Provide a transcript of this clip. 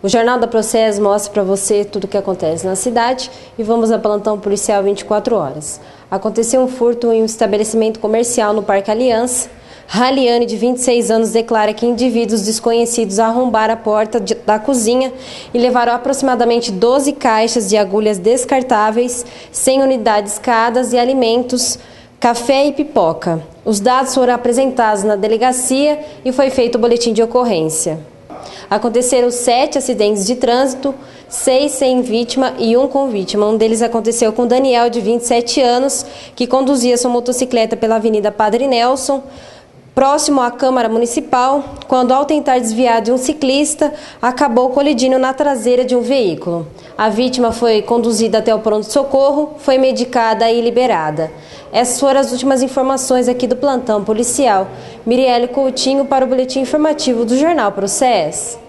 O Jornal da Processo mostra para você tudo o que acontece na cidade e vamos a plantão policial 24 horas. Aconteceu um furto em um estabelecimento comercial no Parque Aliança. Raliane, de 26 anos, declara que indivíduos desconhecidos arrombaram a porta da cozinha e levaram aproximadamente 12 caixas de agulhas descartáveis, 100 unidades escadas e alimentos, café e pipoca. Os dados foram apresentados na delegacia e foi feito o boletim de ocorrência. Aconteceram 7 acidentes de trânsito, 6 sem vítima e 1 com vítima. Um deles aconteceu com Daniel, de 27 anos, que conduzia sua motocicleta pela Avenida Padre Nelson, próximo à Câmara Municipal, quando, ao tentar desviar de um ciclista, acabou colidindo na traseira de um veículo. A vítima foi conduzida até o pronto-socorro, foi medicada e liberada. Essas foram as últimas informações aqui do plantão policial. Mirielle Coutinho para o boletim informativo do Jornal Processo.